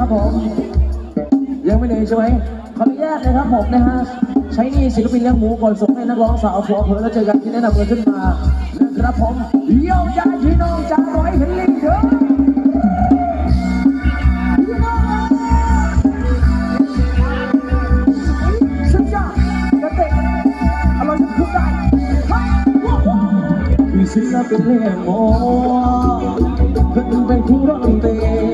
นะครับผมยังไม่เหนื่อยใช่ไหมขออนุญาตนะครับผมนะฮะใช้นี่ศิลปินเลี้ยงหมูก่อนส่งให้นักร้องสาวผัวเผลอแล้วเจอกันที่แนะนำกันขึ้นมานะครับผมเยี่ยมใจพี่น้องจากร้อยเห็นลิงเถอะสุดยอดกระเตะอร่อยจะพูดได้มีศิลปินเลี้ยงหมูเพิ่งเป็นผู้ร้องเตะ